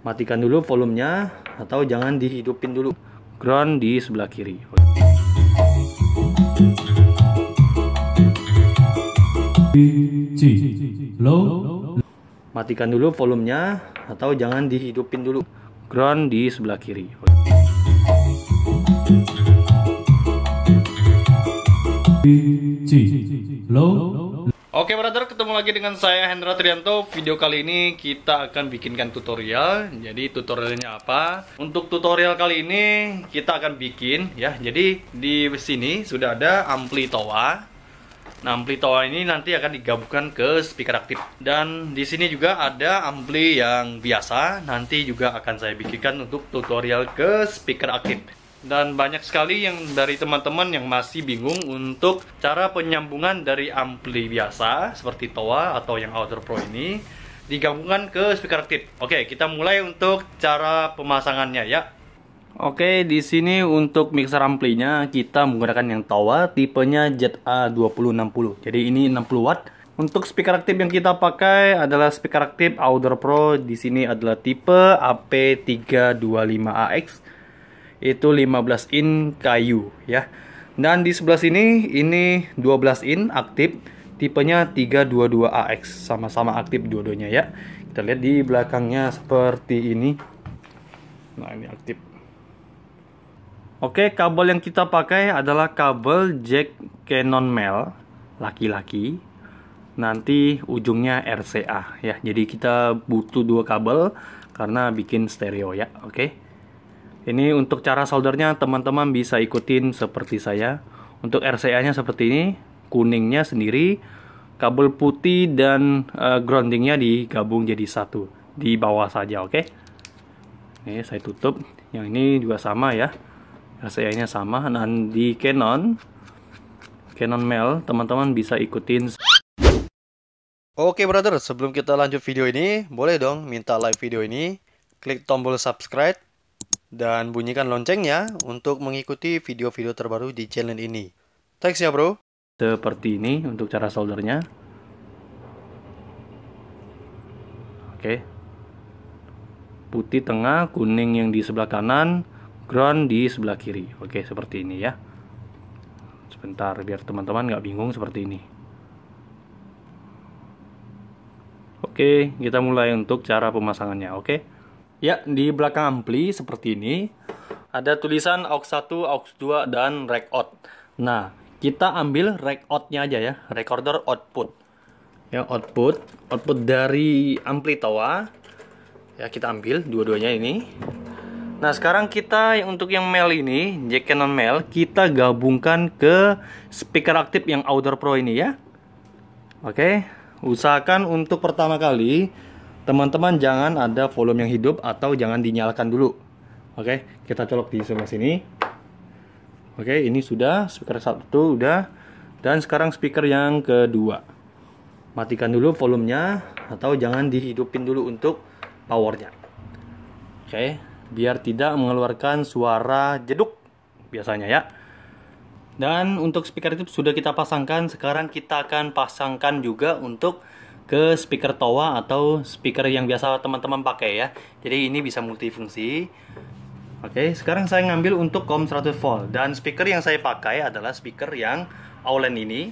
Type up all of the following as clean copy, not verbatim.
Matikan dulu volumenya atau jangan dihidupin dulu. Ground di sebelah kiri. Low. Matikan dulu volumenya atau jangan dihidupin dulu. Ground di sebelah kiri. Low. Oke brother, ketemu lagi dengan saya Hendra Trianto. Video kali ini kita akan bikinkan tutorial. Jadi tutorialnya apa? Untuk tutorial kali ini kita akan bikin ya. Jadi di sini sudah ada ampli TOA. Nah, ampli TOA ini nanti akan digabungkan ke speaker aktif. Dan di sini juga ada ampli yang biasa. Nanti juga akan saya bikinkan untuk tutorial ke speaker aktif. Dan banyak sekali yang dari teman-teman yang masih bingung untuk cara penyambungan dari ampli biasa seperti TOA atau yang Audio Pro ini digabungkan ke speaker aktif. Oke, kita mulai untuk cara pemasangannya ya. Oke, di sini untuk mixer amplinya kita menggunakan yang TOA tipenya ZA2060. Jadi ini 60 watt. Untuk speaker aktif yang kita pakai adalah speaker aktif Audio Pro. Di sini adalah tipe AP325AX. Itu 15 in kayu ya. Dan di sebelah sini ini 12 in aktif tipenya 322AX, sama-sama aktif dua-duanya ya. Kita lihat di belakangnya seperti ini. Nah, ini aktif. Oke, kabel yang kita pakai adalah kabel jack Canon Mel laki-laki. Nanti ujungnya RCA ya. Jadi kita butuh dua kabel karena bikin stereo ya. Oke. Ini untuk cara soldernya teman-teman bisa ikutin seperti saya. Untuk RCA-nya seperti ini, kuningnya sendiri, kabel putih dan groundingnya digabung jadi satu di bawah saja, oke? Ini saya tutup. Yang ini juga sama ya, RCA-nya sama. Dan di Canon Mel teman-teman bisa ikutin. Oke brother, sebelum kita lanjut video ini, boleh dong minta like video ini, klik tombol subscribe dan bunyikan loncengnya untuk mengikuti video-video terbaru di channel ini. Thanks ya bro. Seperti ini untuk cara soldernya. Oke. Putih tengah, kuning yang di sebelah kanan, ground di sebelah kiri. Oke, seperti ini ya. Sebentar biar teman-teman nggak bingung seperti ini. Oke, kita mulai untuk cara pemasangannya, oke? Ya, di belakang ampli seperti ini ada tulisan aux 1, aux 2 dan rec out. Nah, kita ambil rec out-nya aja ya, recorder output. Ya, output dari ampli TOA. Ya, kita ambil dua-duanya ini. Nah, sekarang kita untuk yang Mel ini, jack Canon Mel, kita gabungkan ke speaker aktif yang Audio Pro ini ya. Oke, usahakan untuk pertama kali teman-teman jangan ada volume yang hidup atau jangan dinyalakan dulu. Oke, kita colok di sebelah sini. Oke, ini sudah speaker satu udah. Dan sekarang speaker yang kedua. Matikan dulu volumenya atau jangan dihidupin dulu untuk powernya. Oke, biar tidak mengeluarkan suara jeduk biasanya ya. Dan untuk speaker itu sudah kita pasangkan. Sekarang kita akan pasangkan juga untuk ke speaker TOA atau speaker yang biasa teman-teman pakai ya. Jadi ini bisa multifungsi. Oke, sekarang saya ngambil untuk COM 100 volt dan speaker yang saya pakai adalah speaker yang Aulen ini.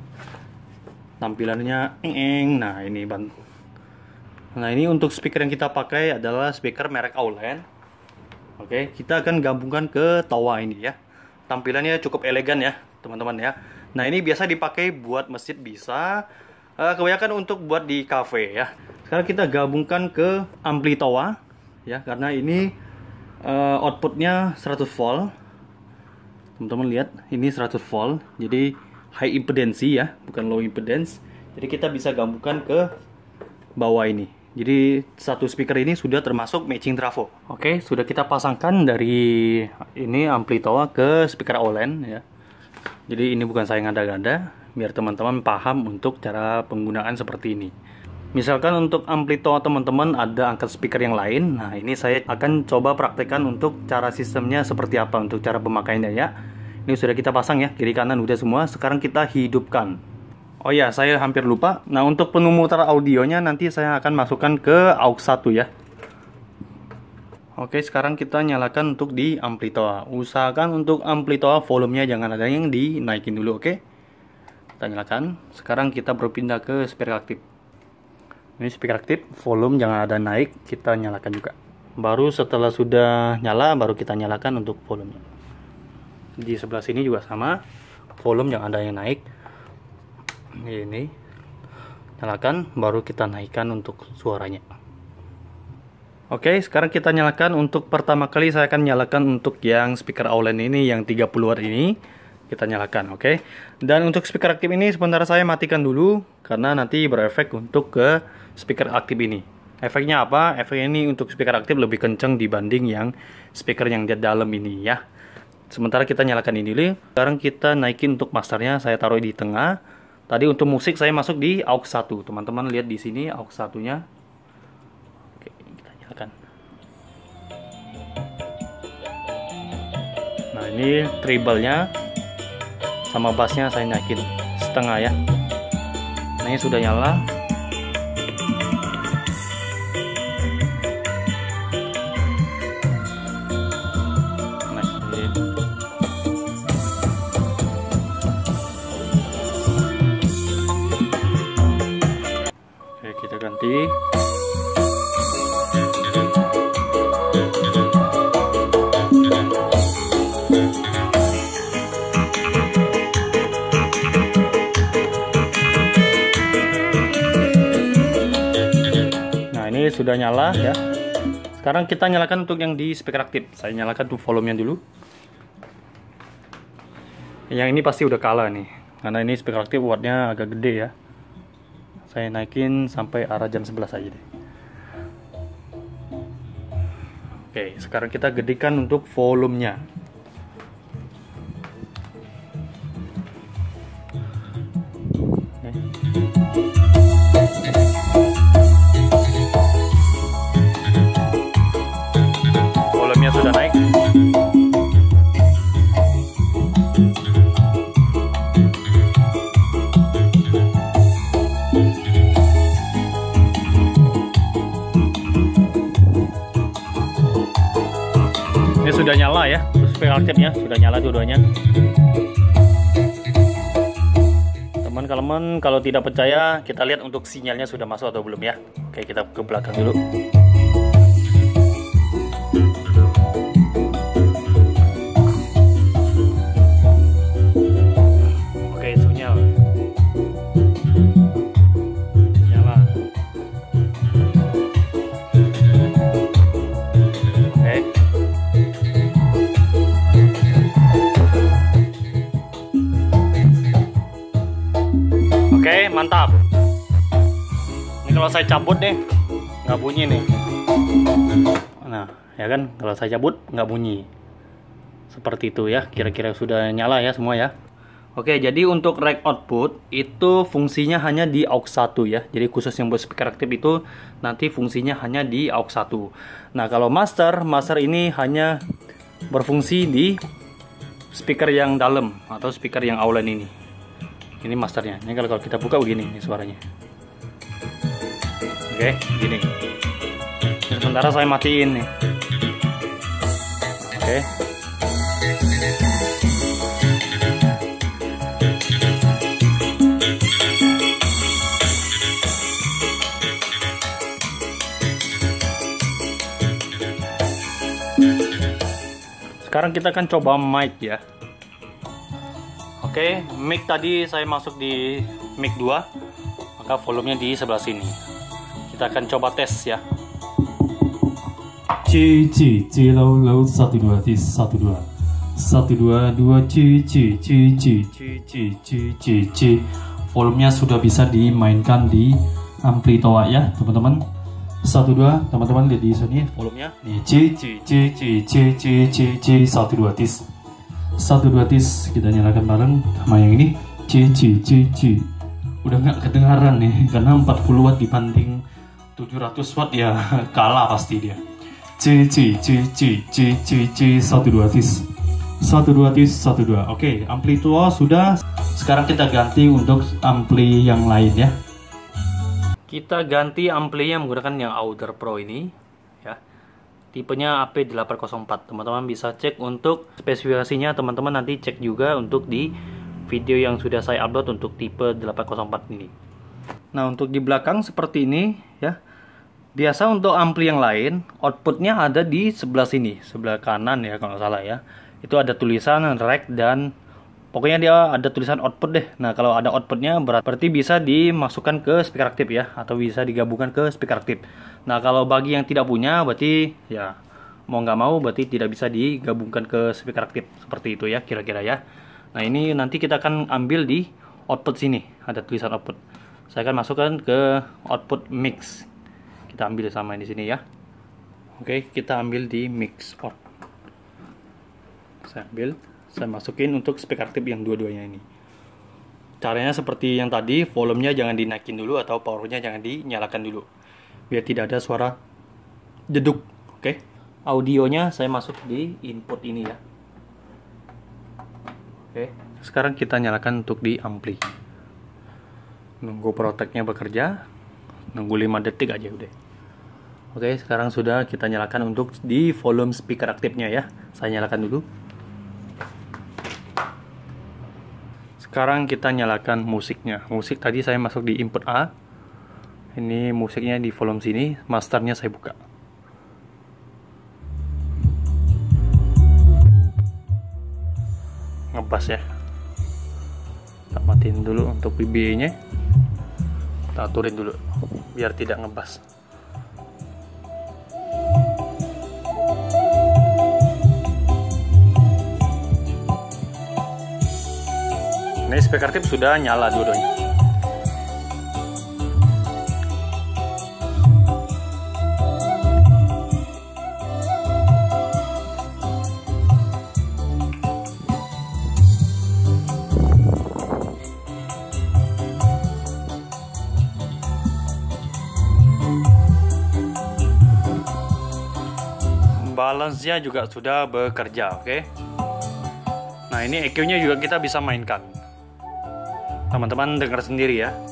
Tampilannya nah ini Nah, ini untuk speaker yang kita pakai adalah speaker merek Aulen. Oke, kita akan gabungkan ke TOA ini ya. Tampilannya cukup elegan ya, teman-teman ya. Nah, ini biasa dipakai buat masjid bisa. Kebanyakan untuk buat di cafe ya. Sekarang kita gabungkan ke ampli TOA ya, karena ini outputnya 100 volt. Teman-teman lihat, ini 100 volt. Jadi high impedance ya, bukan low impedance. Jadi kita bisa gabungkan ke bawah ini. Jadi satu speaker ini sudah termasuk matching trafo. Oke, sudah kita pasangkan dari ini ampli TOA ke speaker Aulen ya. Jadi ini bukan saya ngada-ngada, biar teman-teman paham untuk cara penggunaan seperti ini. Misalkan untuk ampli TOA teman-teman ada angkat speaker yang lain. Nah, ini saya akan coba praktekkan untuk cara sistemnya seperti apa untuk cara pemakaiannya ya. Ini sudah kita pasang ya, kiri kanan udah semua. Sekarang kita hidupkan. Oh ya, saya hampir lupa. Nah, untuk pemutar audionya nanti saya akan masukkan ke aux 1 ya. Oke, sekarang kita nyalakan untuk di amplitoa. Usahakan untuk amplitoa volumenya jangan ada yang dinaikin dulu, oke? Kita nyalakan. Sekarang kita berpindah ke speaker aktif. Ini speaker aktif, volume jangan ada naik, kita nyalakan juga. Baru setelah sudah nyala, baru kita nyalakan untuk volumenya. Di sebelah sini juga sama, volume jangan ada yang naik. Ini nyalakan, baru kita naikkan untuk suaranya. Oke, sekarang kita nyalakan. Untuk pertama kali saya akan nyalakan untuk yang speaker Aulen ini, yang 30 watt ini. Kita nyalakan, oke. Dan untuk speaker aktif ini sebentar saya matikan dulu, karena nanti berefek untuk ke speaker aktif ini. Efeknya apa? Efeknya ini untuk speaker aktif lebih kencang dibanding yang speaker yang di dalam ini ya. Sementara kita nyalakan ini dulu. Sekarang kita naikin untuk masternya, saya taruh di tengah. Tadi untuk musik saya masuk di aux 1. Teman-teman lihat di sini aux 1-nya. Nah, ini treble-nya sama bassnya saya naikin setengah ya. Nah, ini sudah nyala. Nah, ini. Oke, kita ganti. Ini sudah nyala ya. Sekarang kita nyalakan untuk yang di speaker aktif. Saya nyalakan tuh volumenya dulu. Yang ini pasti udah kalah nih, karena ini speaker aktif wattnya agak gede ya. Saya naikin sampai arah jam 11 aja deh. Oke, sekarang kita gedekan untuk volumenya. Sudah naik. Ini sudah nyala ya, speaker aktifnya sudah nyala dua-duanya. Teman-teman kalau tidak percaya, kita lihat untuk sinyalnya sudah masuk atau belum ya. Oke, kita ke belakang dulu. Oke, mantap. Ini kalau saya cabut nih, nggak bunyi nih. Nah, ya kan, kalau saya cabut nggak bunyi. Seperti itu ya, kira-kira sudah nyala ya semua ya. Oke, jadi untuk rack output itu fungsinya hanya di aux 1 ya. Jadi khusus yang buat speaker aktif itu nanti fungsinya hanya di aux 1. Nah, kalau master ini hanya berfungsi di speaker yang dalam atau speaker yang Aulen ini. Ini masternya. Ini kalau kita buka begini ini suaranya. Oke, gini. Sementara saya matiin nih. Oke. Sekarang kita akan coba mic ya. Oke, mic tadi saya masuk di mic 2, maka volumenya di sebelah sini. Kita akan coba tes ya. C low 12 tis 12 1 2 2 C. Volumenya sudah bisa dimainkan di amplitoa ya, teman-teman. 1 2, teman-teman lihat di sini volumenya. Nih C 1 2 tis. 1 2 tis, kita nyalakan bareng sama yang ini. C. Udah nggak kedengaran nih, karena 40 watt dibanding 700 watt ya kalah pasti dia. C 1 2 tis. 1 2 tis 1 2. Oke, amplitude sudah. Sekarang kita ganti untuk ampli yang lain ya. Kita ganti amplinya menggunakan yang Auder Pro ini ya. tipenya AP804. Teman-teman bisa cek untuk spesifikasinya, teman-teman nanti cek juga untuk di video yang sudah saya upload untuk tipe 804 ini. Nah, untuk di belakang seperti ini ya. Biasa untuk ampli yang lain, outputnya ada di sebelah sini, sebelah kanan ya kalau nggak salah ya. Itu ada tulisan rec dan pokoknya dia ada tulisan output deh. Nah, kalau ada outputnya berarti bisa dimasukkan ke speaker aktif ya, atau bisa digabungkan ke speaker aktif. Nah, kalau bagi yang tidak punya berarti ya mau nggak mau berarti tidak bisa digabungkan ke speaker aktif, seperti itu ya kira-kira ya. Nah, ini nanti kita akan ambil di output sini, ada tulisan output. Saya akan masukkan ke output mix. Kita ambil sama di sini ya. Oke, kita ambil di mix out. Saya ambil, saya masukin untuk speaker aktif yang dua-duanya ini. Caranya seperti yang tadi, volumenya jangan dinaikin dulu atau powernya jangan dinyalakan dulu, biar tidak ada suara jeduk. Oke, audionya saya masuk di input ini ya. Oke, sekarang kita nyalakan untuk di ampli. Nunggu protectnya bekerja, nunggu 5 detik aja udah. Oke, sekarang sudah kita nyalakan untuk di volume speaker aktifnya ya. Saya nyalakan dulu. Sekarang kita nyalakan musiknya. Musik tadi saya masuk di input A. Ini musiknya di volume sini, masternya saya buka. Ngebass ya. Kita matiin dulu untuk PBA-nya. Kita aturin dulu biar tidak ngebass. Ini speaker aktif sudah nyala dua-duanya. Balance-nya juga sudah bekerja, oke? Nah, ini EQ-nya juga kita bisa mainkan. Teman-teman dengar sendiri ya.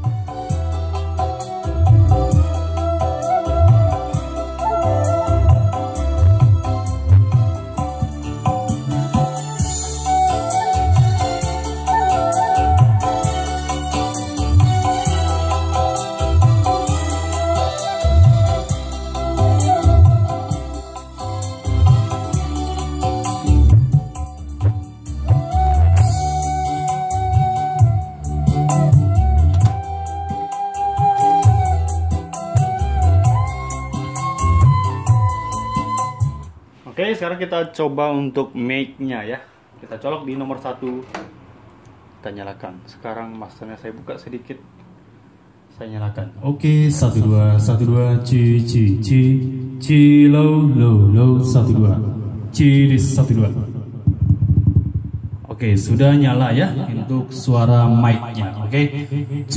Oke, sekarang kita coba untuk make-nya ya. Kita colok di nomor 1. Kita nyalakan. Sekarang masternya saya buka sedikit. Saya nyalakan. Oke, 1 2 1 2 C low low low 1 2 C 1 2. Oke, sudah nyala ya untuk suara mic-nya. Oke. C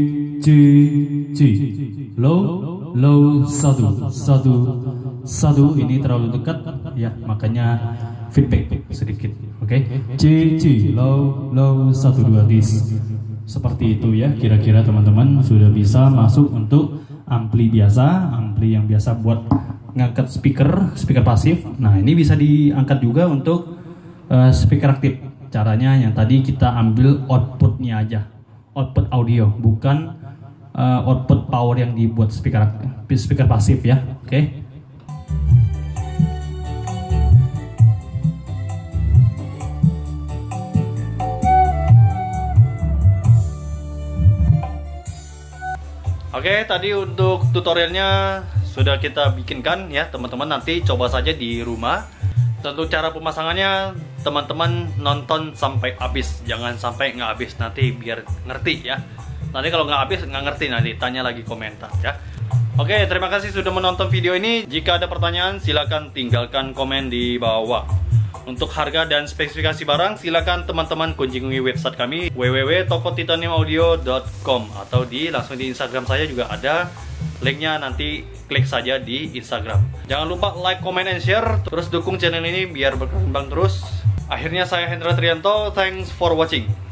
low low 1 ini terlalu dekat ya, makanya feedback sedikit. Oke. C low 1 2 dis. Seperti itu ya, kira-kira teman-teman sudah bisa masuk untuk ampli biasa, ampli yang biasa buat ngangkat speaker pasif. Nah, ini bisa diangkat juga untuk speaker aktif. Caranya yang tadi kita ambil outputnya aja, output audio, bukan output power yang dibuat speaker pasif ya. Oke. Oke, tadi untuk tutorialnya sudah kita bikinkan ya, teman-teman. Nanti coba saja di rumah. Untuk cara pemasangannya, teman-teman nonton sampai habis, jangan sampai nggak habis, nanti biar ngerti ya. Nanti kalau nggak habis, nggak ngerti, nanti tanya lagi komentar ya. Oke, terima kasih sudah menonton video ini. Jika ada pertanyaan, silakan tinggalkan komen di bawah. Untuk harga dan spesifikasi barang, silakan teman-teman kunjungi website kami www.tokotitaniumaudio.com, atau langsung di Instagram saya juga ada linknya, nanti klik saja di Instagram. Jangan lupa like, comment, and share, terus dukung channel ini biar berkembang terus. Akhirnya saya Hendra Trianto, thanks for watching.